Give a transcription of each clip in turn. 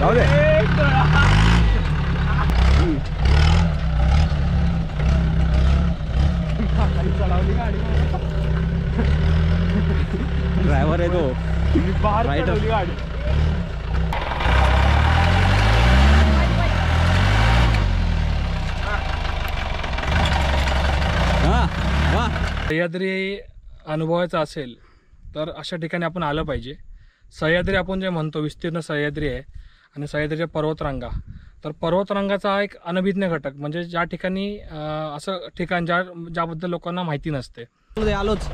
जाऊ दे. ड्रायव्हर आहे तो राईट गाडी. सह्याद्री अनुभवायचा असेल तर अशा ठिकाणी आपण आलं पाहिजे. सह्याद्री आपण जे म्हणतो विस्तीर्ण सह्याद्री आहे आणि सह्याद्रीच्या पर्वतरांगा. तर पर्वतरांगाचा हा एक अनभिज्ञ घटक म्हणजे ज्या ठिकाणी असं ठिकाण ज्याबद्दल लोकांना माहिती नसते. आलोच.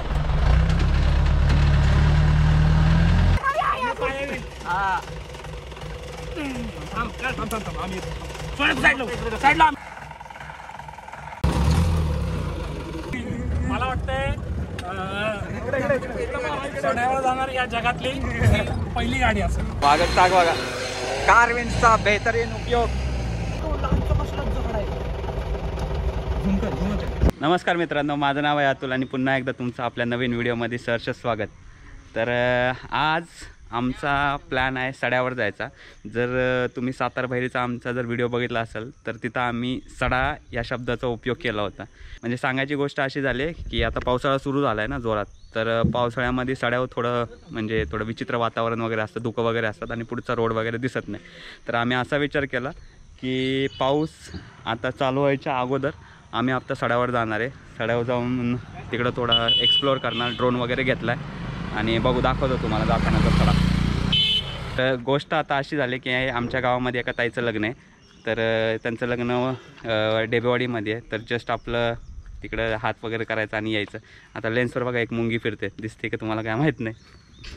मला वाटतंय सड्यावर जाणार या जगातली पहिली गाडी असेल. स्वागत टाक बघा. कारविंडचा बेहतरीन उपयोग. नमस्कार मित्रांनो, माझं नाव आहे अतुल आणि पुन्हा एकदा तुमचं आपल्या नवीन व्हिडिओमध्ये सहर्ष स्वागत. तर आज आमचा प्लॅन आहे सड्यावर जायचा. जर तुम्ही सातारा भैरीचा आमचा जर व्हिडिओ बघितला असेल तर तिथं आम्ही सडा या शब्दाचा उपयोग केला होता. म्हणजे सांगायची गोष्ट अशी झाली की आता पावसाळा सुरू झाला आहे ना जोरात. तर पावसाळ्यामध्ये सड्यावर थोडं विचित्र वातावरण वगैरे असतं, धुकं वगैरे असतात आणि पुढचा रोड वगैरे दिसत नाही. तर आम्ही असा विचार केला की पाऊस आता चालू व्हायच्या अगोदर आम्ही आता सड्यावर जाणार आहे. सड्यावर जाऊन तिकडं थोडा एक्सप्लोअर करणार. ड्रोन वगैरे घेतला आहे आणि बघू दाखवतो तुम्हाला जातानाचा सडा. तर गोष्ट आता अशी झाली की आमच्या गावामध्ये एका ताईचं लग्न आहे. तर त्यांचं लग्न डेबेवाडीमध्ये आहे. तर जस्ट आपलं तिकडं हात वगैरे करायचं आणि यायचं. आता लेन्सवर बघा एक मुंगी फिरते, दिसते की तुम्हाला काय माहीत नाही.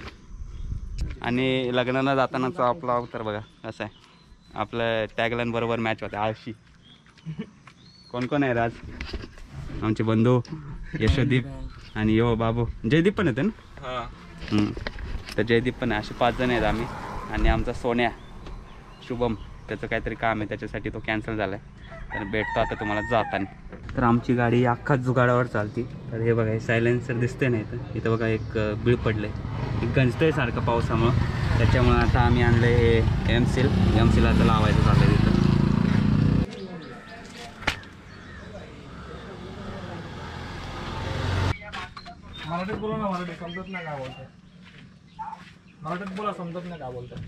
आणि लग्नाला जातानाचा आपला अवतार बघा असं आहे. आपलं टॅगलाईन बरोबर मॅच होते, आळशी. कोण कोण आहे राज? आमचे बंधू यशोदीप आणि यो बाबू. जयदीप पण येते ना. तर जयदीप पण आहे. असे 5 जण आहेत आम्ही. आणि आमचा सोन्या शुभम, त्याचं काहीतरी काम आहे त्याच्यासाठी तो कॅन्सल झाला आहे. तर भेटतो आता तुम्हाला जाताना. तर आमची गाडी अख्खा जुगाडावर चालती. तर हे बघा, हे सायलेन्सर दिसते ना इथं बघा एक बीळ पडलं आहे. एक गंजतंय सारखं पावसामुळं. त्याच्यामुळं आता आम्ही आणलं हे एमसील आता लावायचं चाललं आहे तिथं. मराठीत बोला ना. मराठी समजत नाही काय बोलतात. मराठीत बोला, समजत नाही काय बोलतात.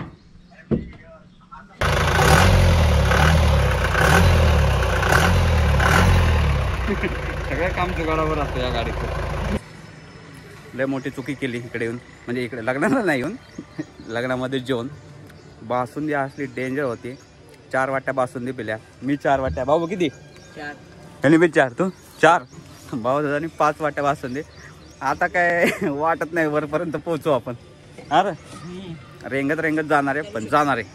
सगळं काम जुगाडावर असतं या गाडीचं. लय मोठी चुकी केली इकडे येऊन. म्हणजे इकडे लग्नाला नाही येऊन, लग्नामध्ये जेवण. बासुंदी असली डेंजर होती. 4 वाट्या बासुंदी पिल्या मी. 4 वाट्या. भाऊ किती? 4. आणि मी 4. तू 4. भाऊ दादानी 5 वाट्या बासुंदी. आता काय वाटत नाही वरपर्यंत पोहोचू आपण. अरे रेंगत जाणार आहे, पण जाणार आहे.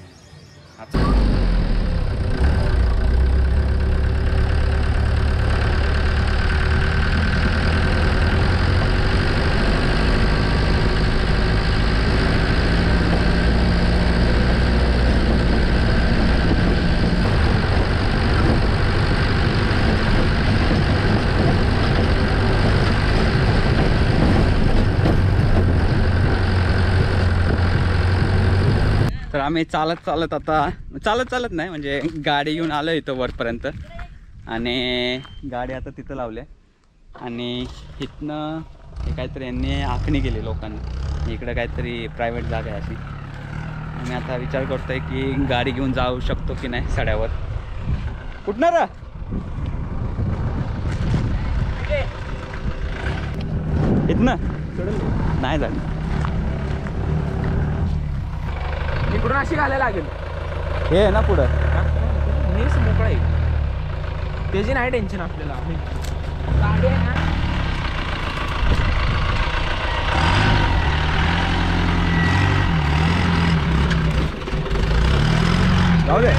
तर आम्ही चालत आता चालत नाही म्हणजे गाडी घेऊन आलो इथं वरपर्यंत. आणि गाडी आता तिथं लावली आहे. आणि इथनं हे काहीतरी यांनी आखणी केली लोकांनी. इकडं काहीतरी प्रायव्हेट जागा आहे अशी. आम्ही आता विचार करतोय की गाडी घेऊन जाऊ शकतो की नाही सड्यावर. कुठनं रा इथनं नाही झालं. इकडून अशी घालायला लागेल. हे आहे ना पुढं मीच मोकळा आहे. त्याची नाही टेन्शन आपल्याला. गाडी आहे ना. जाऊ दे.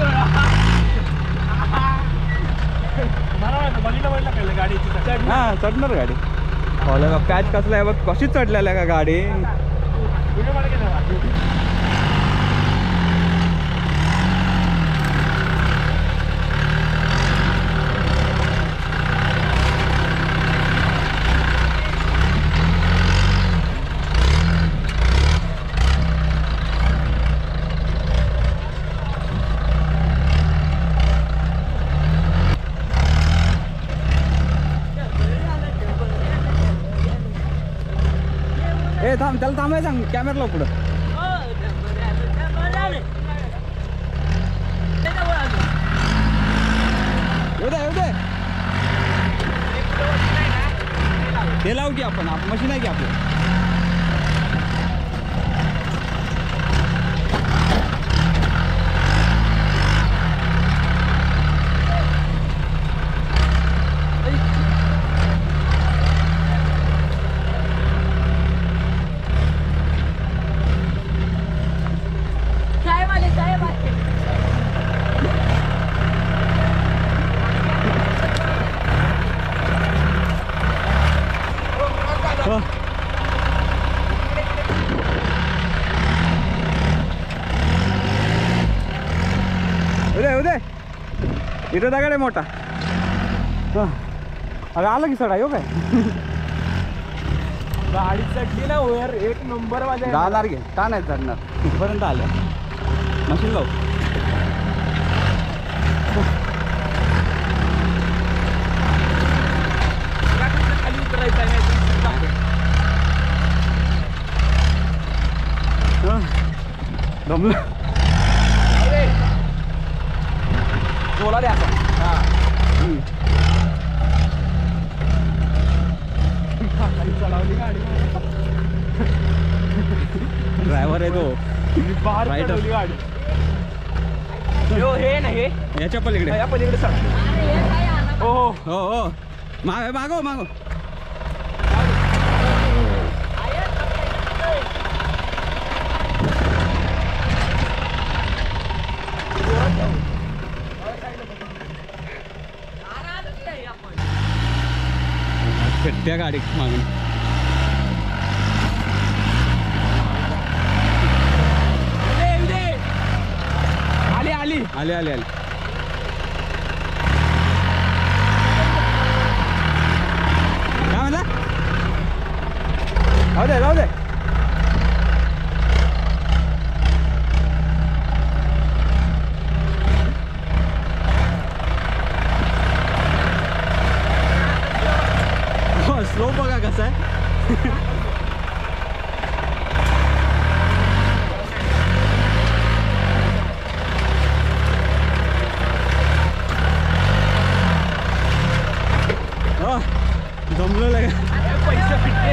हां चढणार गाडी. का पॅच कसला आहे बघ, कशी चढलेला का गाडी. त्याला थांबायला सांग कॅमेरा लाव पुढं. येऊ दे ते लावू की आपण मशीन आहे की आपलं. उदय इथं दगड आहे मोठा. अरे आलं की सडा येऊ काय गाडी चढली ना वर एक नंबर माझ्या. जाणार घे का नाही चढणार इथपर्यंत आलं मशीन लावू. खाली उतरायचं आहे दमलं बोला द्या चलावली गाडी. ड्रायव्हर आहे तो बाहेर Rider. चढवली गाडी. हे ना हे याच्या पलीकडे. या पलीकडे सर. हो हो हो मागो मागो. त्या गाडी मागून आली आली आले आले आले. काय म्हणला जाऊ दे स्लो बघा कसं आहे. जमलं लगा पैसे फिटले.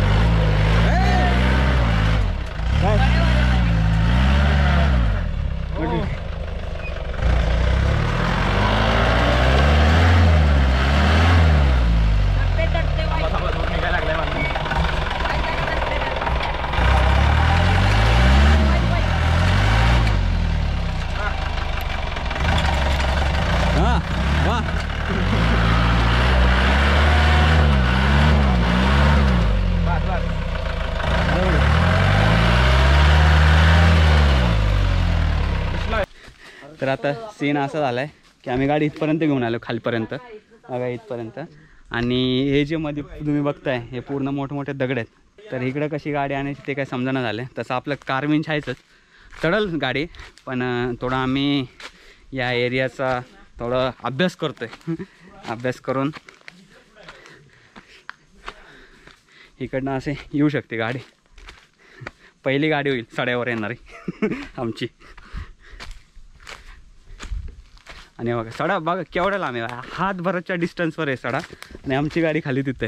तर आता सीन असा झाला आहे की आम्ही गाडी इथपर्यंत घेऊन आलो खालीपर्यंत बघा इथपर्यंत. आणि हे जे मध्ये तुम्ही बघताय हे पूर्ण मोठमोठे दगड आहेत. तर इकडं कशी गाडी आणायची ते काय समजणं झालं. तसं आपलं कारविंच आहेच चढल गाडी पण थोडं आम्ही या एरियाचा थोडं अभ्यास करतो आहे. अभ्यास करून इकडनं असे येऊ शकते गाडी. पहिली गाडी होईल सड्यावर येणारी आमची. आणि बघा सडा बघा केवढा लांब आहे. हातभराच्या डिस्टन्सवर आहे सडा आणि आमची गाडी खाली तिथे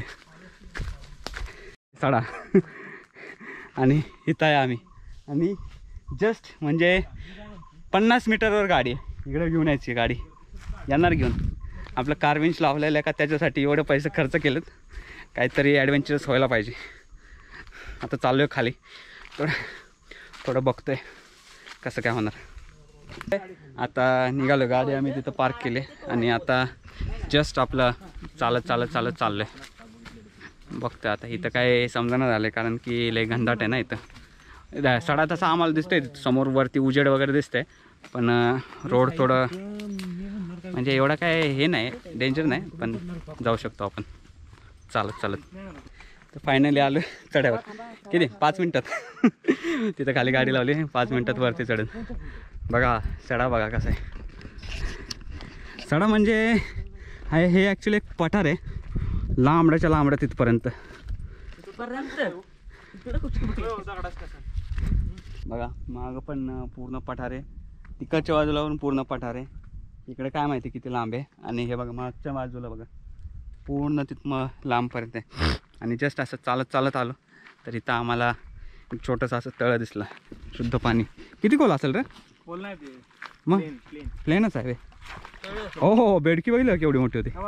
सडा. आणि इथं आहे आम्ही आणि जस्ट म्हणजे 50 मीटरवर गाडी आहे. इकडे घेऊन यायची गाडी येणार घेऊन. आपलं कारविंच लावलेलं आहे का त्याच्यासाठी एवढे पैसे खर्च केलेत. काहीतरी ॲडव्हेंचरस व्हायला पाहिजे. आता चाललो आहे खाली थोडं बघतो आहे कसं काय होणार. आता निघालो गाडी आम्ही तिथं पार्क केले आणि आता जस्ट आपलं चालत चाललो आहे. बघतो आता इथं काय समजणं झालं कारण की लय घनदाट आहे ना इथं. सडा तसा आम्हाला दिसतोय समोर वरती उजेड वगैरे दिसतंय पण रोड थोडं म्हणजे एवढं काय हे नाही डेंजर नाही पण जाऊ शकतो आपण चालत. तर फायनली आलो चढ्यावर. किती 5 मिनटात तिथं खाली गाडी लावली 5 मिनटात वरती चढून. बघा सडा बघा कसा आहे. सडा म्हणजे हे ॲक्च्युली एक पठार आहे लांबड्याच्या लांबड्या तिथपर्यंत. बघा मागं पण पूर्ण पठार आहे, तिकडच्या बाजूला पण पूर्ण पठार आहे. इकडे काय माहिती किती लांब आहे. आणि हे बघा मागच्या बाजूला बघा पूर्ण तिथं लांबपर्यंत आहे. आणि जस्ट असं चालत चालत आलो तर इथं आम्हाला एक छोटंसं असं तळं दिसलं, शुद्ध पाणी. किती खोल असेल रे? बोल नाही ते मग प्लेनच आहे रे. हो हो हो, बेडकी बघितलं केवढी मोठी होती.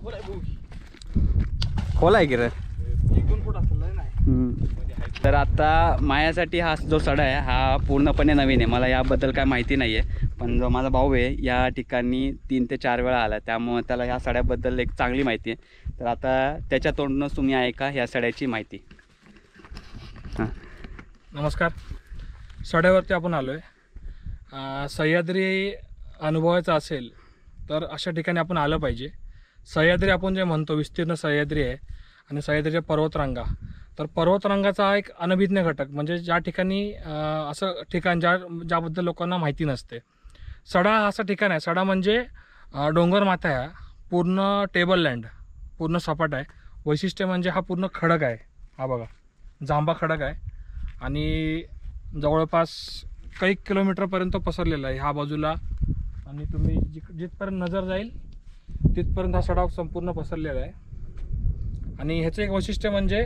खोल आहे की रे. 1-2 फूट असेल नाही. तर आता माझ्यासाठी हा जो सडा आहे हा पूर्णपणे नवीन आहे. मला याबद्दल काय माहिती नाही आहे, पण जो माझा भाऊ आहे या ठिकाणी 3 ते 4 वेळा आला, त्यामुळे त्याला ह्या सड्याबद्दल एक चांगली माहिती आहे. तर आता त्याच्या तोंडूनच तुम्ही ऐका ह्या सड्याची माहिती. हां नमस्कार. सड्यावरती आपण आलो आहे. सह्याद्री अनुभवायचा असेल तर अशा ठिकाणी आपण आलं पाहिजे. सह्याद्री आपण जे म्हणतो विस्तीर्ण सह्याद्री आहे आणि सह्याद्रीच्या पर्वतरांगा. तर पर्वतरांगाचा हा एक अनभिज्ञ घटक, म्हणजे ज्या ठिकाणी असं ठिकाण ज्याबद्दल लोकांना माहिती नसते. सडा हा असं ठिकाण आहे. सडा म्हणजे डोंगर माथा आहे, पूर्ण टेबल लँड, पूर्ण सपाट आहे. वैशिष्ट्य म्हणजे हा पूर्ण खडक आहे. हा बघा जांभा खडक आहे आणि जवळपास काही किलोमीटरपर्यंत पसरलेला आहे ह्या बाजूला. आणि तुम्ही जिथपर्यंत नजर जाईल तिथपर्यंत हा सडा संपूर्ण पसरलेला आहे. आणि ह्याचं एक वैशिष्ट्य म्हणजे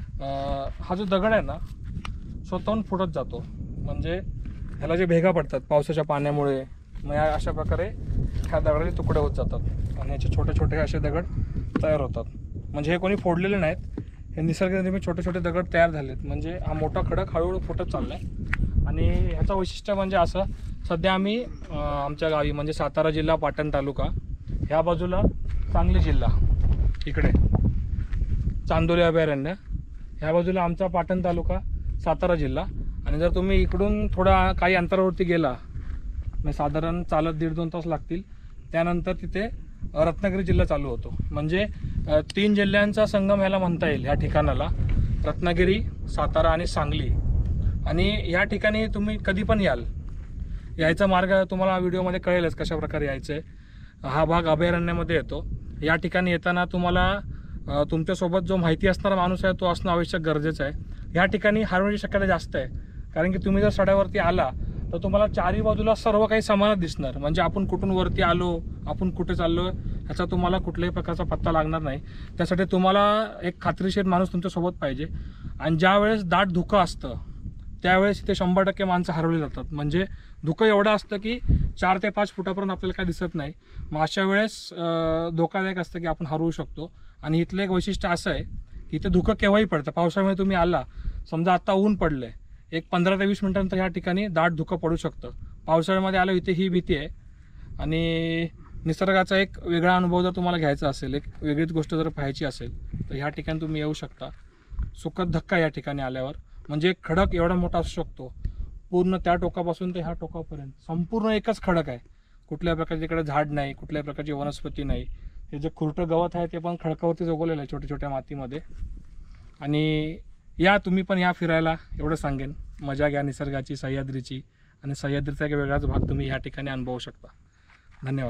हा जो दगड आहे ना स्वतःहून फुटत जातो, म्हणजे ह्याला जे भेगा पडतात पावसाच्या पाण्यामुळे, मग या अशा प्रकारे ह्या दगडाचे तुकडे होत जातात आणि ह्याचे छोटे छोटे असे दगड तयार होतात. म्हणजे हे कोणी फोडलेले नाहीत, हे निसर्गनिर्मित छोटे छोटे दगड तयार झालेत. म्हणजे हा मोठा खडक हळूहळू फुटत चालला आहे. आणि ह्याचं वैशिष्ट्य म्हणजे असं, सध्या आम्ही आमच्या गावी म्हणजे सातारा जिल्हा पाटण तालुका, ह्या बाजूला सांगली जिल्हा, इकडे चांदोली अभयारण्य, ह्या बाजूला आमचा पाटण तालुका सातारा जिल्हा. आणि जर तुम्ही इकडून थोडा काही अंतरावरती गेला, म्हणजे साधारण चालत 1.5-2 तास लागतील, त्यानंतर तिथे रत्नागिरी जिल्हा चालू होतो. म्हणजे 3 जिल्ह्यांचा संगम ह्याला म्हणता येईल ह्या ठिकाणाला, रत्नागिरी, सातारा आणि सांगली. आणि ह्या ठिकाणी तुम्ही कधी पण यायचा मार्ग तुम्हाला व्हिडिओमध्ये कळेलच कशा प्रकारे यायचं आहे. हा भाग अभयारण्यामध्ये येतो. या ठिकाणी येताना तुम्हाला तुमच्यासोबत जो माहिती असणारा माणूस आहे तो असणं आवश्यक गरजेचं आहे. या ठिकाणी हरवण्याची शक्यता जास्त आहे, कारण की तुम्ही जर सड्यावरती आला तर तुम्हाला चारही बाजूला सर्व काही समानच दिसणार. म्हणजे आपण कुठून वरती आलो, आपण कुठे चाललो ह्याचा तुम्हाला कुठल्याही प्रकारचा पत्ता लागणार नाही. त्यासाठी तुम्हाला एक खात्रीशीर माणूस तुमच्यासोबत पाहिजे. आणि ज्या वेळेस दाट धुकं असतं त्यावेळेस इथे 100% माणसं हरवली जातात. म्हणजे धुकं एवढं असतं की 4 ते 5 फुटापर्यंत आपल्याला काय दिसत नाही. मग अशा वेळेस धोकादायक असतं की आपण हरवू शकतो. आणि इथलं एक वैशिष्ट्य असं आहे की इथे धुकं केव्हाही पडतं. पावसाळ्यामध्ये तुम्ही आला, समजा आता ऊन पडलं आहे, एक 15 ते 20 मिनिटांनंतर ह्या ठिकाणी दाट धुकं पडू शकतं. पावसाळ्यामध्ये आलं इथे ही भीती आहे. आणि निसर्गाचा एक वेगळा अनुभव जर तुम्हाला घ्यायचा असेल, एक वेगळीच गोष्ट जर पाहायची असेल तर ह्या ठिकाणी तुम्ही येऊ शकता. सुखद धक्का या ठिकाणी आल्यावर, म्हणजे एक खडक एवढा मोठा असू शकतो, पूर्ण त्या टोकापासून ते ह्या टोकापर्यंत संपूर्ण एकच खडक आहे. कुठल्या प्रकारचे इकडे झाड नाही, कुठल्याही प्रकारची वनस्पती नाही. हे जे खुरटं गवत आहे ते पण खडकावरतीच उगवलेलं आहे, छोट्या छोट्या मातीमध्ये. आणि या तुम्ही पण या फिरायला, एवढं सांगेन. मजा घ्या निसर्गाची, सह्याद्रीची. आणि सह्याद्रीचा एक वेगळाच भाग तुम्ही ह्या ठिकाणी अनुभवू शकता. धन्यवाद.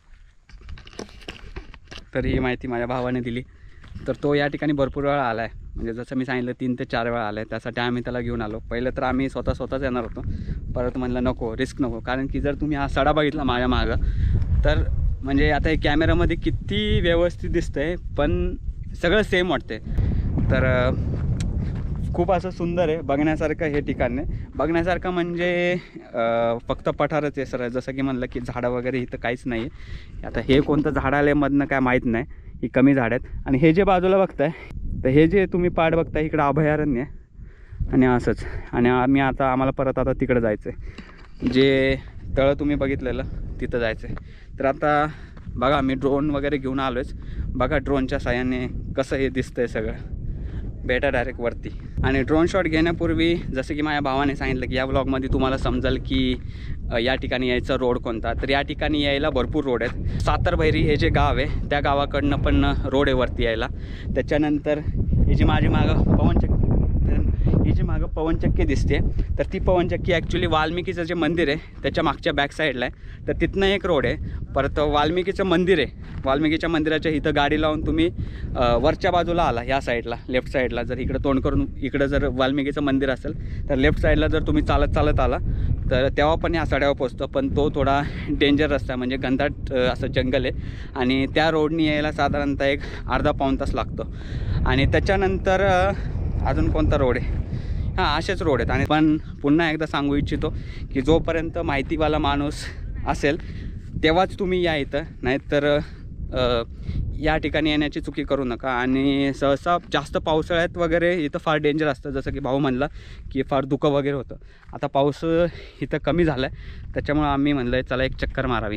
तर ही माहिती माझ्या भावाने दिली. तर तो या ठिकाणी भरपूर वेळा आला आहे, म्हणजे जसं मी सांगितलं 3 ते 4 वेळा आला आहे. त्यासाठी आम्ही त्याला घेऊन आलो. पहिलं तर आम्ही स्वतःच येणार होतो, परत म्हणलं नको, रिस्क नको. कारण की जर तुम्ही हा सडा बघितला माझ्या मागं, तर म्हणजे आता हे कॅमेरामध्ये किती व्यवस्थित दिसतं आहे, पण सगळं सेम वाटते. तर खूप असं सुंदर आहे, बघण्यासारखं हे ठिकाण आहे. बघण्यासारखं म्हणजे फक्त पठारच आहे सर. जसं की म्हणलं की झाडं वगैरे इथं काहीच नाही आहे. आता हे कोणतं झाड आल्यामधनं काय माहीत नाही, ही कमी झाड आहेत. आणि हे जे बाजूला बघताय, तर हे जे तुम्ही पाड बघताय इकडं अभयारण्य आहे. आणि असंच, आणि आम्हाला परत आता तिकडं जायचं आहे, जे तळं तुम्ही बघितलेलं तिथं जायचं आहे. तर आता बघा मी ड्रोन वगैरे घेऊन आलोच. बघा ड्रोनच्या साहाय्याने कसं हे दिसतंय सगळं, भेटा डायरेक्ट वरती. आणि ड्रोन शॉट घेण्यापूर्वी जसं की माझ्या भावाने सांगितलं की या ब्लॉगमध्ये तुम्हाला समजेल की या ठिकाणी यायचा रोड कोणता. तर या ठिकाणी यायला भरपूर रोड आहेत. सातारभैरी हे जे गाव आहे त्या गावाकडनं पण रोड आहे वरती यायला. त्याच्यानंतर हे जी माझी मागं पवनचक्की, ही जी मागं पवनचक्की दिसते तर ती पवनचक्की ॲक्च्युली वाल्मिकीचं जे मंदिर आहे त्याच्या मागच्या बॅक साईडला आहे. तर तिथनं एक रोड आहे. परत वाल्मिकीचं मंदिर आहे, वाल्मिकीच्या मंदिराच्या इथं गाडी लावून तुम्ही वरच्या बाजूला आला ह्या साईडला लेफ्ट साईडला, जर इकडं तोंड करून इकडं जर वाल्मिकीचं मंदिर असेल तर लेफ्ट साईडला जर तुम्ही चालत आला तर तेव्हा पण ह्या सड्यावर पोचतो. पण तो थोडा डेंजर रस्ता आहे, म्हणजे घनदाट असं जंगल आहे आणि त्या रोडनी यायला साधारणतः एक अर्धा पाऊण तास लागतो. आणि त्याच्यानंतर अजून कोणता रोड आहे, हां असेच रोड आहेत. आणि पण पुन्हा एकदा सांगू इच्छितो की जोपर्यंत माहितीवाला माणूस असेल तेव्हाच तुम्ही या इथं, नाहीतर या ठिकाणी येण्याची चुकी करू नका. आणि सहसा जास्त पावसाळ्यात वगैरे इथं फार डेंजर असतं, जसं की भाऊ म्हणला की फार धुकं वगैरे होतं. आता पाऊस इथं कमी झाला आहे त्याच्यामुळं आम्ही म्हणलं आहे चला एक चक्कर मारावी.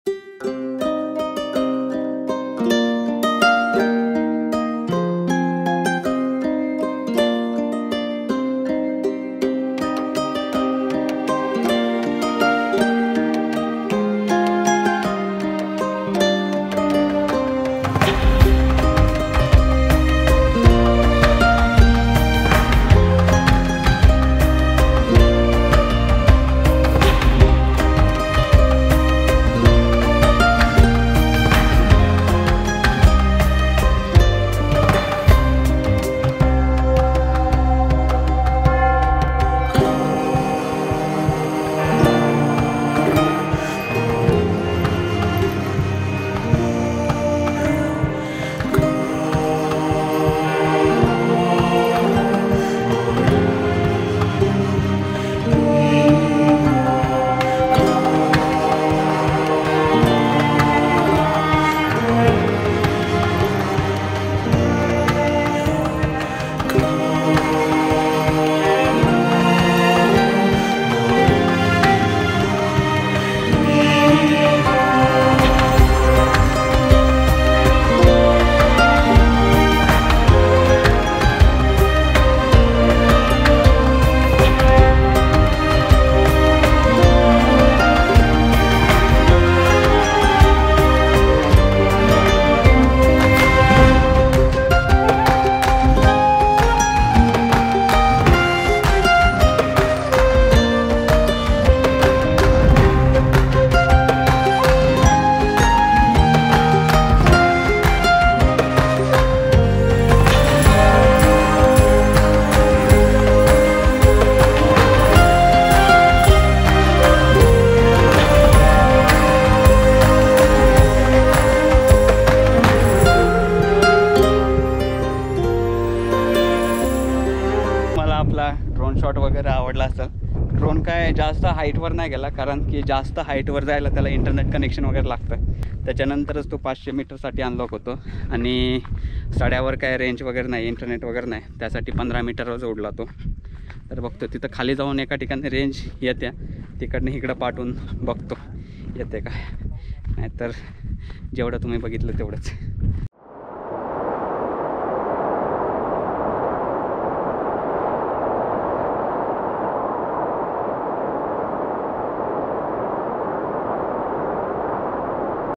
ड्रोन शॉट वगैरे आवडला असेल. ड्रोन काय जास्त हाईटवर नाही गेला, कारण की जास्त हाईटवर जायला त्याला इंटरनेट कनेक्शन वगैरे लागतं. त्याच्यानंतरच तो 500 मीटरसाठी अनलॉक होतो. आणि सड्यावर काय रेंज वगैरे नाही, इंटरनेट वगैरे नाही, त्यासाठी 15 मीटरवर जोडला तो. तर बघतो तिथं खाली जाऊन एका ठिकाणी रेंज येत्या, तिकडनं इकडं पाठवून बघतो येते काय, नाहीतर जेवढं तुम्ही बघितलं तेवढंच.